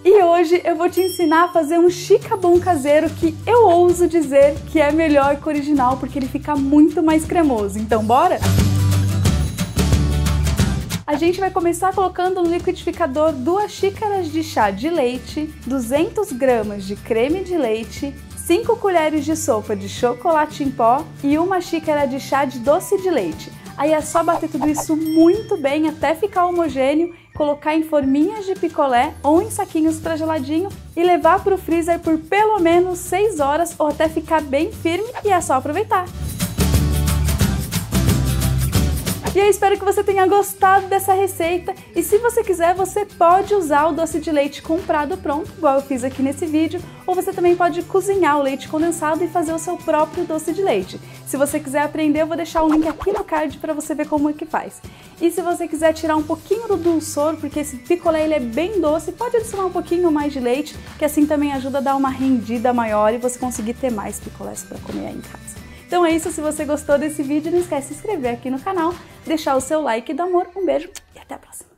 E hoje eu vou te ensinar a fazer um chicabum caseiro que eu ouso dizer que é melhor que o original porque ele fica muito mais cremoso. Então bora? A gente vai começar colocando no liquidificador 2 xícaras de chá de leite, 200 gramas de creme de leite, 5 colheres de sopa de chocolate em pó e 1 xícara de chá de doce de leite. Aí é só bater tudo isso muito bem até ficar homogêneo, colocar em forminhas de picolé ou em saquinhos para geladinho e levar para o freezer por pelo menos 6 horas ou até ficar bem firme e é só aproveitar. E eu espero que você tenha gostado dessa receita e se você quiser você pode usar o doce de leite comprado pronto, igual eu fiz aqui nesse vídeo, ou você também pode cozinhar o leite condensado e fazer o seu próprio doce de leite. Se você quiser aprender eu vou deixar o link aqui no card para você ver como é que faz. E se você quiser tirar um pouquinho do dulçor, porque esse picolé ele é bem doce, pode adicionar um pouquinho mais de leite, que assim também ajuda a dar uma rendida maior e você conseguir ter mais picolés para comer aí em casa. Então é isso, se você gostou desse vídeo, não esquece de se inscrever aqui no canal, deixar o seu like e do amor. Um beijo e até a próxima!